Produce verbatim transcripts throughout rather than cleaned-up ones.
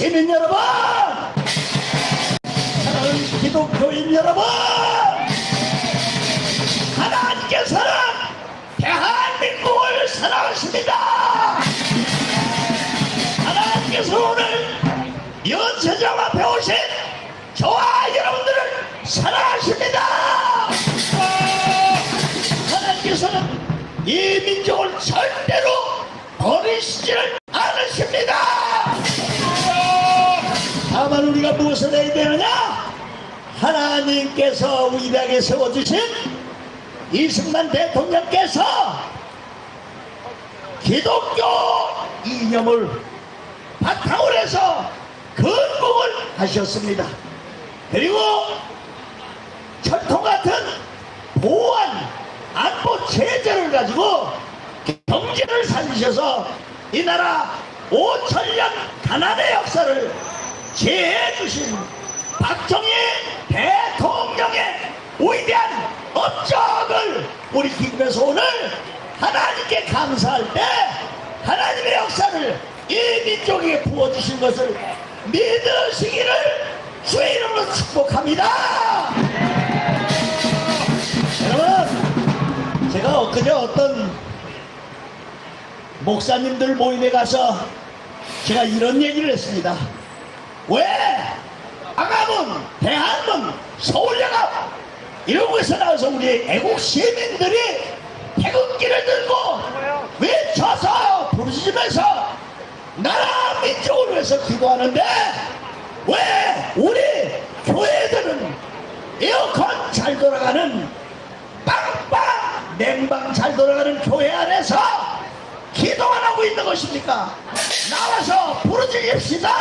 시민 여러분, 사랑하는 기독교인 여러분, 하나님께서는 대한민국을 사랑하십니다. 하나님께서 오늘 연세장 앞에 오신 저와 여러분들을 사랑하십니다. 하나님께서는 이 민족을 절대로 버리시지를 않으십니다. 다만 우리가 무엇을 해야 되느냐? 하나님께서 위대하게 세워주신 이승만 대통령께서 기독교 이념을 바탕으로 해서 건국을 하셨습니다. 그리고 철통 같은 보안 안보 체제를 가지고 경제를 살리셔서 이 나라 오천 년 가난의 역사를 제해 주신 박정희 대통령의 위대한 업적을 우리 기쁨에서 오늘 하나님께 감사할 때 하나님의 역사를 이 민족에게 부어주신 것을 믿으시기를 주의 이름으로 축복합니다. 여러분, 제가 엊그제 어떤 목사님들 모임에 가서 제가 이런 얘기를 했습니다. 왜 광화문, 대한문, 서울연합 이런 곳에서 나와서 우리 애국 시민들이 태극기를 들고 외쳐서 부르짖으면서 나라 민족을 위해서 기도하는데 왜 우리 교회들은 에어컨 잘 돌아가는 빵빵 냉방 잘 돌아가는 교회 안에서 기도만 하고 있는 것입니까? 나와서 부르짖읍시다.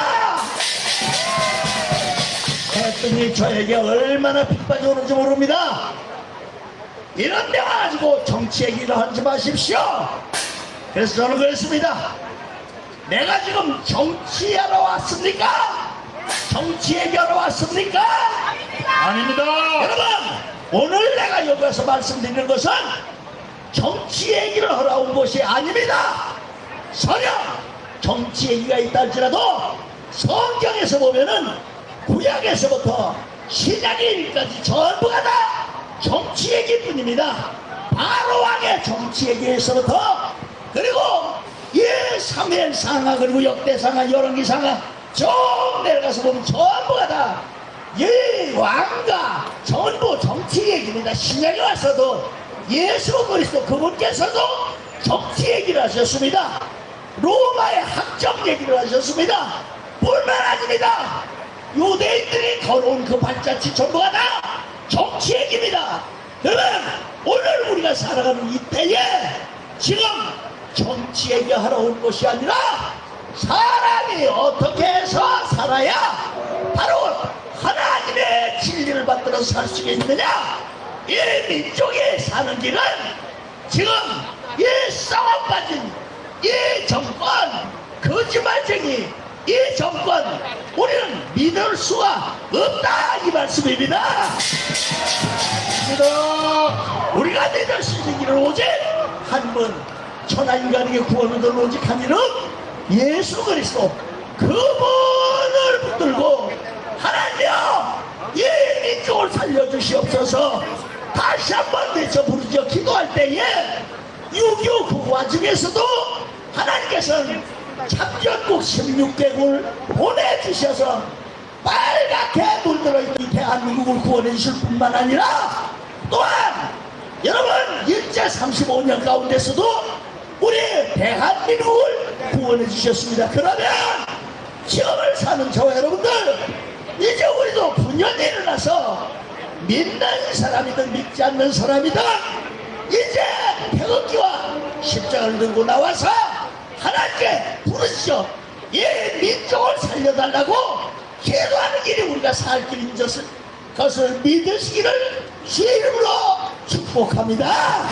했더니 저에게 얼마나 핍박이 오는지 모릅니다. 이런 데 와가지고 정치 얘기를 하지 마십시오. 그래서 저는 그랬습니다. 내가 지금 정치하러 왔습니까? 정치 얘기하러 왔습니까? 아닙니다. 여러분, 오늘 내가 여기 와서 말씀드리는 것은 정치 얘기를 하러 온 것이 아닙니다. 설령 정치 얘기가 있다 할지라도 성경에서 보면은 구약에서부터 신약의 일까지 전부가 다 정치 얘기뿐입니다. 바로 왕의 정치 얘기에서부터 그리고 예 사무엘 상하 그리고 역대 상하 열왕기 상하 쭉 내려가서 보면 전부가 다 예 왕과 전부 정치 얘기입니다. 신약에 와서도 예수 그리스도 그분께서도 정치 얘기를 하셨습니다. 로마의 학점 얘기를 하셨습니다. 뿐만 아닙니다. 유대인들이 걸어온 그 발자취 전부가 다 정치 얘기입니다. 그러면 오늘 우리가 살아가는 이때에 지금 정치 얘기하러 온 것이 아니라 사람이 어떻게 해서 살아야 바로 하나님의 진리를 받들어서 살 수 있느냐, 이 민족이 사는 길은 지금 이 싸움 빠진 이 정권, 거짓말쟁이 이 정권 우리는 믿을 수가 없다, 이 말씀입니다. 우리가 믿을 수 있는 길은 오직 한 분 천하인간에게 구원을 얻는 오직 한 이름 예수 그리스도, 그분을 붙들고 하나님이여 이 민족을 살려주시옵소서 다시 한번 외쳐 부르짖어 기도할 때에 육이오 그 와중에서도 하나님께서는 참전국 십육 개국을 보내주셔서 빨갛게 물들어 있는 대한민국을 구원해 주실 뿐만 아니라 또한 여러분 일제 삼십오 년 가운데서도 우리 대한민국을 구원해 주셨습니다. 그러면 지금을 사는 저와 여러분들, 이제 우리도 분연히 일어나서 믿는 사람이든 믿지 않는 사람이든 이제 태극기와 십자가를 들고 나와서 하나님께 부르시죠. 이 민족을 살려달라고 기도하는 길이 우리가 살 길인 것을, 그것을 믿으시기를 주의 이름으로 축복합니다.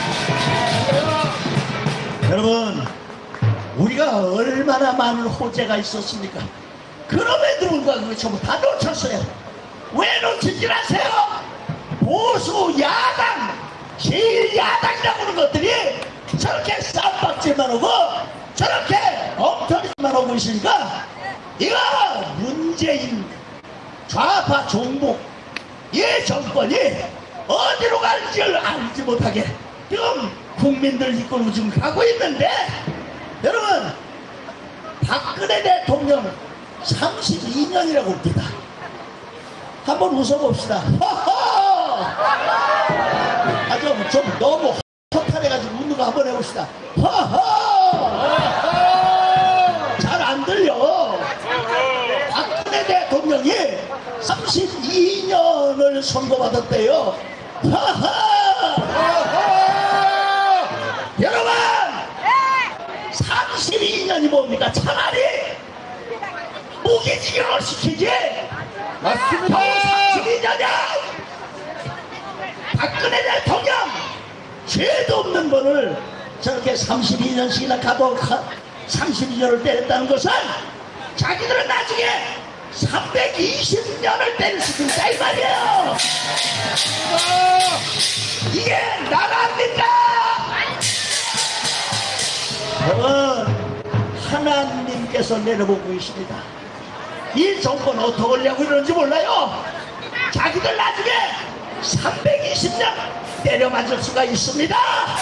여러분, 우리가 얼마나 많은 호재가 있었습니까? 그럼에도 불구하고 그거 전부 다 놓쳤어요. 왜 놓치질 않으세요? 보수 야당, 제일 야당이라고 하는 것들이 저렇게 쌈박질만 오고 저렇게 엉터리만 오고 있으니까 이거 좌파 종북 이 정권이 어디로 갈지를 알지 못하게 지금 국민들 이끌고 지금 가고 있는데, 여러분 박근혜 대통령 삼십이 년이라고 봅니다. 한번 웃어봅시다. 허허! 아, 좀, 좀 너무 허탈해가지고 웃는 거 한번 해봅시다. 허허! 잘 안 들려. 박근혜 대통령이 삼십이 년을 선고받았대요. 허허! 여러분! 삼십이 년이 뭡니까? 차라리 무기징역을 시키지. 맞습니다. 삼십이 년이야. 박근혜 대통령 죄도 없는 분을 저렇게 삼십이 년씩이나 가도 삼십이 년을 때렸다는 것은 자기들은 나중에 삼백이십 년을 때릴 수도 있다 이 말이에요. 이게 나라입니까? 여러분, 하나님께서 내려보고 계십니다. 이 정권 어떻게 하려고 이러는지 몰라요. 자기들 나중에 삼백이십 년 때려 맞을 수가 있습니다.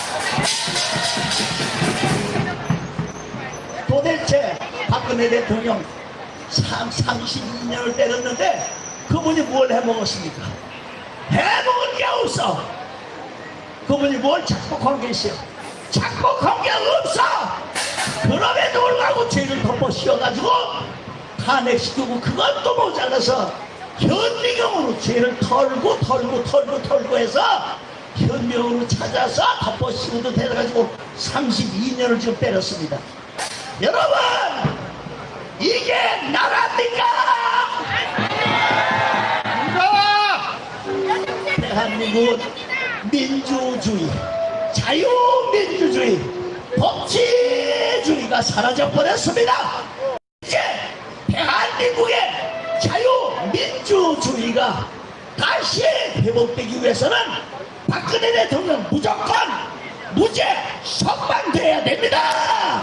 도대체 박근혜 대통령 삼십이 년을 때렸는데 그분이 뭘 해먹었습니까? 해먹은 게 없어. 그분이 뭘 착복한 게 있어요? 착복한 게 없어. 그럼에도 불구하고 죄를 덮어 씌워가지고 탄핵시키고 그것도 모자라서 현미경으로 죄를 털고 털고 털고 털고 해서 현미경으로 찾아서 덮어 씌우도 돼가지고 삼십이 년을 지금 때렸습니다. 여러분, 이게 나라입니까? 대한민국은 민주주의, 자유민주주의, 법치주의가 사라져버렸습니다. 이제 대한민국의 자유민주주의가 다시 회복되기 위해서는 박근혜 대통령 무조건 무죄 석방돼야 됩니다.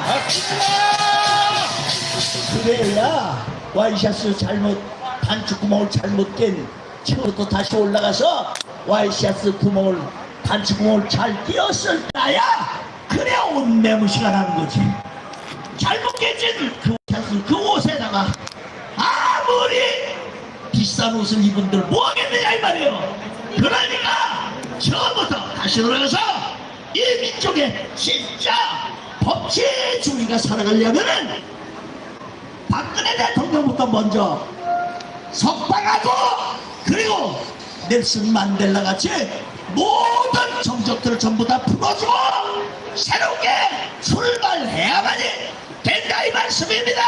그래야 와이셔츠 잘못 단추구멍을 잘못 깬 채우도 다시 올라가서 와이셔츠 구멍을 단추구멍을 잘 끼웠을 때야 그래야 옷 매무시가 나는 거지. 잘못 깨진 그 와이셔츠 그 옷에다가 아무리 비싼 옷을 입은들 뭐 하겠느냐 이 말이에요. 그러니까 처음부터 다시 돌아가서 이 민족의 진짜 법치주의가 살아가려면은 박근혜 대통령부터 먼저 석방하고, 그리고 넬슨 만델라 같이 모든 정적들을 전부 다 풀어주고 새롭게 출발해야만이 된다 이 말씀입니다.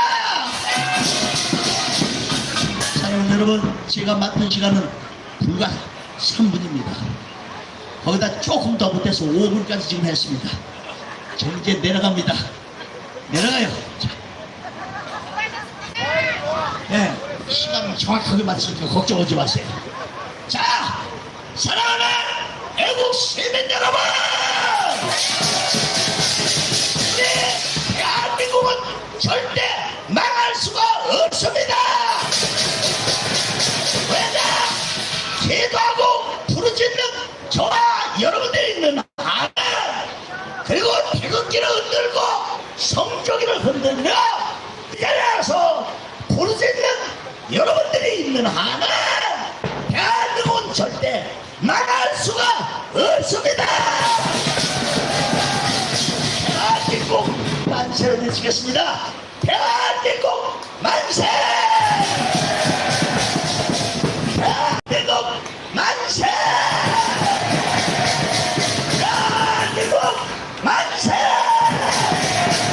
자, 여러분, 제가 맡은 시간은 불과 삼 분입니다. 거기다 조금 더 못해서 오 분까지 지금 했습니다. 저 이제 내려갑니다. 내려가요. 자. 네, 시간 정확하게 맞추니까 걱정하지 마세요. 자, 사랑하는 애국 시민 여러분, 우리 대한민국은 절대 망할 수가 없습니다. 왜냐? 기도하고 부르짖는 저와 여러분들이 있는 하늘, 그리고 태극기를 흔들고 성조기를 흔들며 이제라서 부르짖는 여러분들이 있는 하늘, 대한민국은 절대 망할 수가 없습니다. 대한민국 만세를 외치겠습니다. 대한민국 만세!